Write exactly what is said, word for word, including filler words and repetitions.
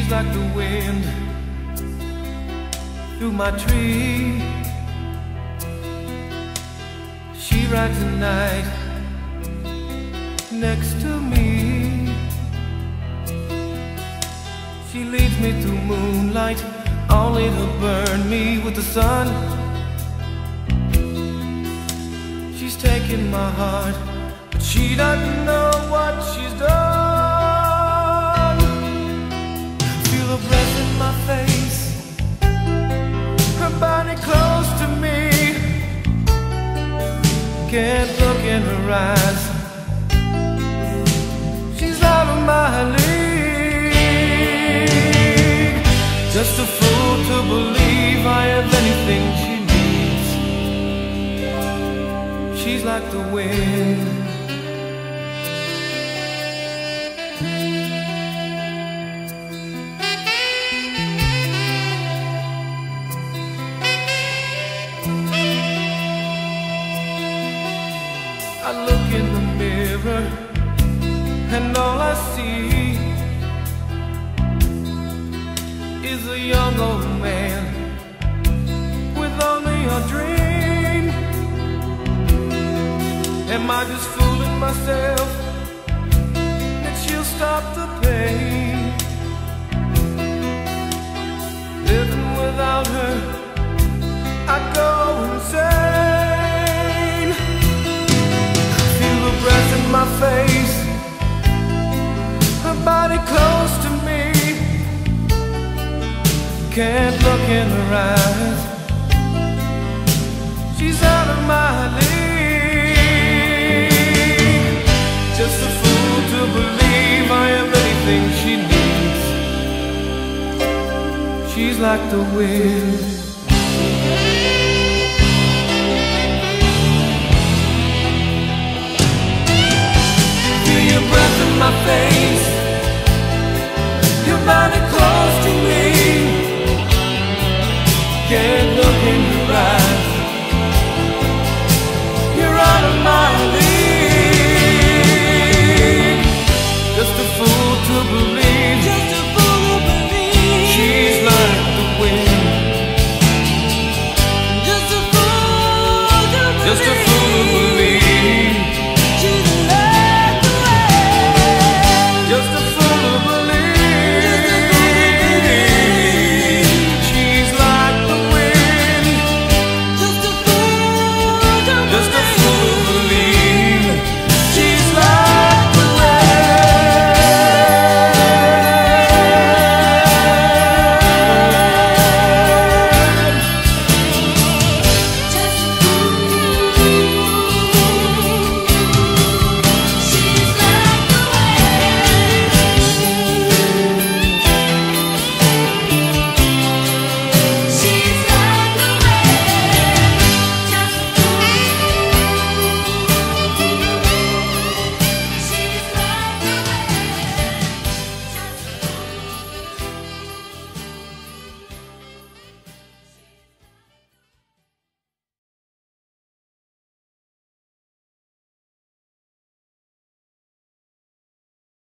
She's like the wind through my tree. She rides the night next to me. She leads me through moonlight, only to burn me with the sun. She's taken my heart, but she doesn't know what she's done. Feel her breath in my face, her body close to me. Can't look in her eyes, she's out of my league. Just a fool to believe I have anything she needs. She's like the wind. I look in the mirror and all I see is a young old man with only a dream. Am I just fooling myself that she'll stop the pain? Living without her, I'd go insane. Feel the breath in my face, her body close to me. Can't look in her eyes, she's out of my league. Just a fool to believe I am anything she needs. She's like the wind. Feel your breath in my face, your body